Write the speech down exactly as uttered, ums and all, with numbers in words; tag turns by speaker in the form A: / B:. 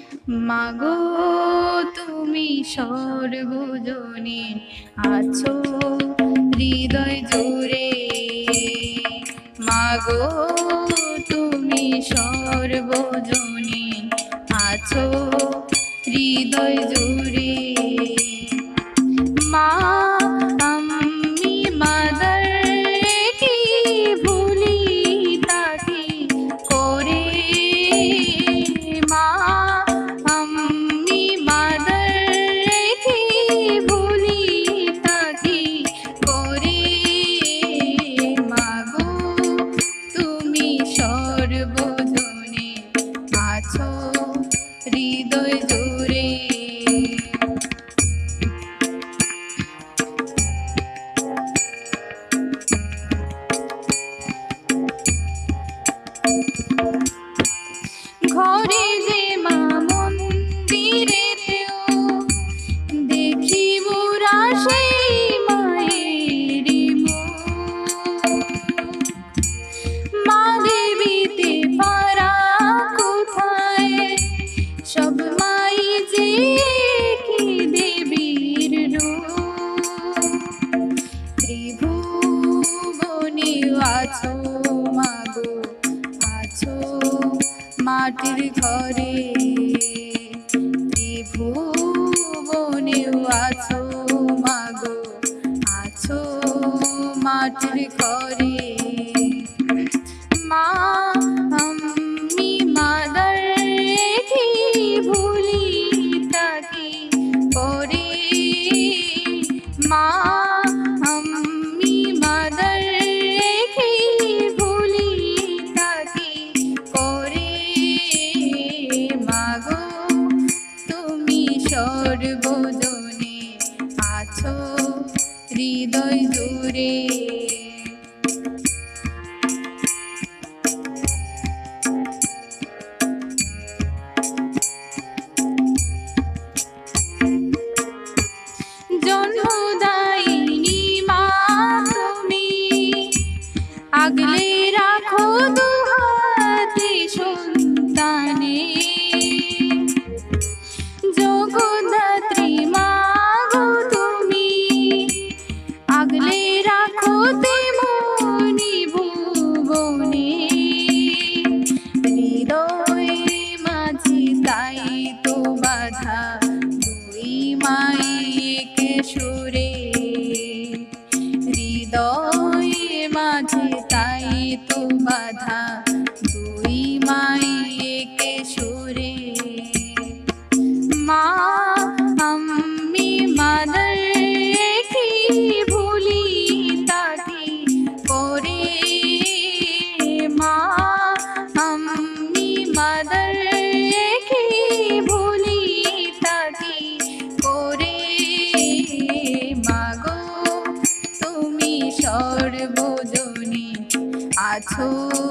A: মাগো তুমি সর্বজনীন আছো হৃদয় জুড়ে, মাগো তুমি সর্বজনীন আছো হৃদয় জুড়ে। মা আমি মাদার কি ভুলি তাকে করে, মা আমি মাদার কি ভুলি তাকে করে। মাগো তুমি সর্বজনীন আছো হৃদয় জুড়ে। ঘরে যে মা মন্দিরেতেও দেখিব সেই মায়ের মুখ, মা দেবীতে পারা কোথায় সব মাই যে কি দেবীর রূপ। ত্রিভুবনে আছো মাগো আছো মাটির ঘরে, ত্রিভুবনে আছো মাগো আছো মাটির ঘরে। মা আমি মাদার কি ভুলি তাকে করে, মা আমি মাদার কি ভুলি তাকে করে। মাগো তুমি সর্বজনীন আছো হৃদয় জুড়ে। জন্মদায়িনী মা তুমি আগলে রাখো দুহাতে সন্তানে, জগদ্ধাত্রী মা গো তুমি আগলে রাখো তেমনি ভুবনে। হৃদয় মাঝে তাই তো বাধা দুই মাইকে সুরে, হৃদয় মাঝে তাই তো বাধা দুই মাইকে সুরে। মা আমি মাদার কি ভুলি তাকে করে, মা আমি মাদার কি ভুলি তাকে করে। মাগো তুমি সর্বজনীন আছো